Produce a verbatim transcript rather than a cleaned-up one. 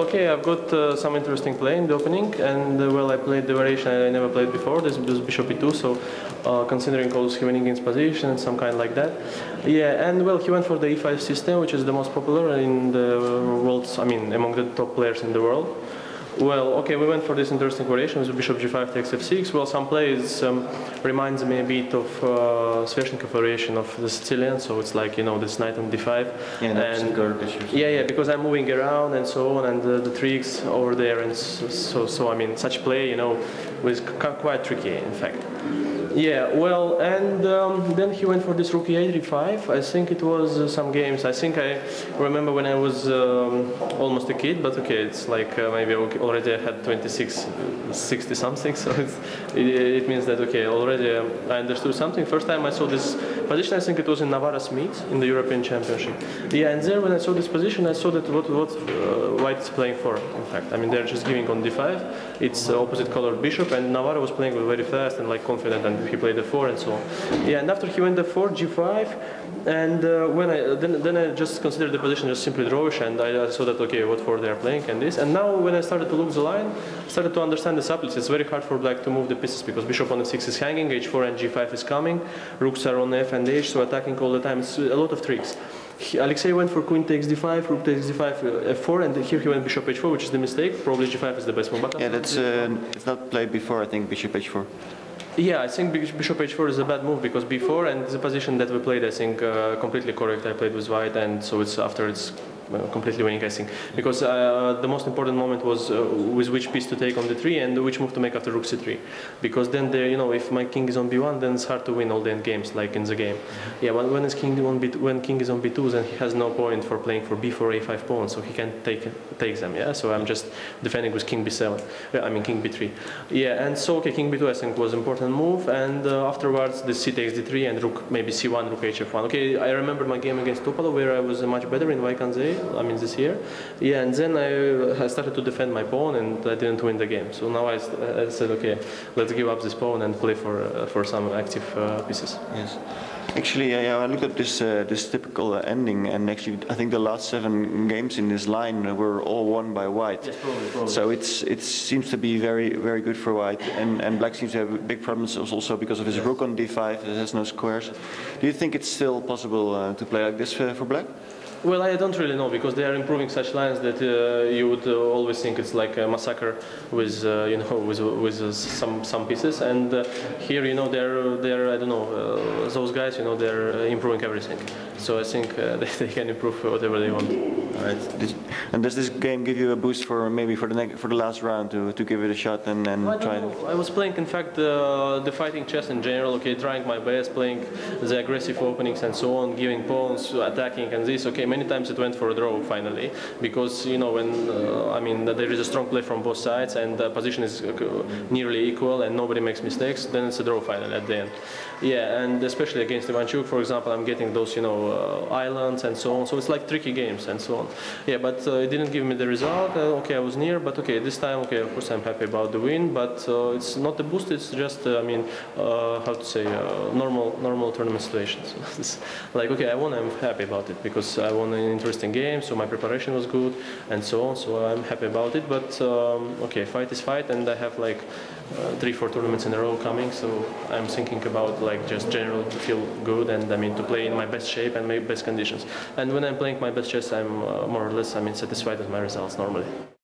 okay, I've got uh, some interesting play in the opening, and uh, well, I played the variation I never played before. This was bishop e two, so uh, considering also he winning against position, some kind like that. Yeah, and well, he went for the e five system, which is the most popular in the world. I mean, among the top players in the world. Well, okay, we went for this interesting variation with bishop g five takes f six. Well, some plays um, reminds me a bit of uh, Sveshnikov variation of the Sicilian, so it's like, you know, this knight on d five. Yeah, and yeah, yeah, because I'm moving around and so on, and uh, the tricks over there, and so, so, so I mean, such play, you know, was quite tricky, in fact. Yeah, well, and um, then he went for this rook e eight d five. I think it was uh, some games. I think I remember when I was um, almost a kid, but okay, it's like uh, maybe already I had twenty-six, sixty something, so it's, it, it means that, okay, already um, I understood something. First time I saw this position, I think it was in Navaras meet in the European Championship. Yeah, and there when I saw this position, I saw that what, what uh, White is playing for, in fact. I mean, they're just giving on d five. It's uh, opposite colored bishop, and Navarro was playing very fast and like confident, and he played the four and so on. Yeah, and after he went the four, g five, and uh, when I then then I just considered the position just simply drawish, and I, I saw that, okay, what four they are playing and this. And now when I started to look the line, started to understand the subtleties. It's very hard for black to move the pieces because bishop on f six is hanging, h four and g five is coming, rooks are on f and h, so attacking all the time. It's a lot of tricks. He, Alexei went for queen takes d five, rook takes d five, uh, f four, and here he went bishop h four, which is the mistake. Probably g five is the best move. Yeah, that's uh, it's not played before. I think bishop h four. Yeah, I think bishop h four is a bad move because b four and the position that we played, I think, uh, completely correct. I played with white, and so it's after it's uh, completely winning, I think. Because uh, the most important moment was uh, with which piece to take on the three and which move to make after rook c three. Because then, the, you know, if my king is on b one, then it's hard to win all the end games, like in the game. Yeah, but when, king on b two, when king is on b two, then he has no point for playing for b four, a five pawn, so he can't take take them. Yeah, so I'm just defending with king b seven. I mean king b three. Yeah, and so okay, king b two I think was important move, and uh, afterwards the c takes d three and rook maybe c one, rook h f one. Okay, I remember my game against Topalov where I was uh, much better in Vaikanze, I mean this year. Yeah, and then I, I started to defend my pawn, and I didn't win the game. So now I, I said, okay, let's give up this pawn and play for uh, for some active uh, pieces. Yes. Actually, uh, yeah, I looked at this uh, this typical uh, ending, and actually, I think the last seven games in this line were all won by white. Yes, probably, probably. So it's it seems to be very very good for white, and and black seems to have big problems also because of his rook on d five. It has no squares. Do you think it's still possible uh, to play like this uh, for black? Well, I don't really know because they are improving such lines that uh, you would uh, always think it's like a massacre with uh, you know with with uh, some some pieces, and uh, here you know they're they're I don't know uh, those guys you know they're uh, improving everything. So I think uh, they, they can improve whatever they want. All right. This, and does this game give you a boost for maybe for the next for the last round to to give it a shot and and I try? Know. I was playing in fact uh, the fighting chess in general. Okay, trying my best, playing the aggressive openings and so on, giving pawns, attacking and this. Okay. Many times it went for a draw finally because you know when uh, I mean there is a strong play from both sides and the position is uh, nearly equal and nobody makes mistakes, then it's a draw finally at the end. Yeah, and especially against Ivanchuk, for example, I'm getting those you know uh, islands and so on, so it's like tricky games and so on. Yeah, but uh, it didn't give me the result. Uh, okay, I was near, but okay, this time, okay, of course I'm happy about the win, but uh, it's not a boost, it's just uh, I mean uh, how to say uh, normal normal tournament situations. Like okay, I won, I'm happy about it because I won an interesting game, so my preparation was good and so on, so I'm happy about it. But um, okay, fight is fight, and I have like uh, three four tournaments in a row coming, so I'm thinking about like just general to feel good and I mean to play in my best shape and my best conditions. And when I'm playing my best chess, I'm uh, more or less I mean satisfied with my results normally.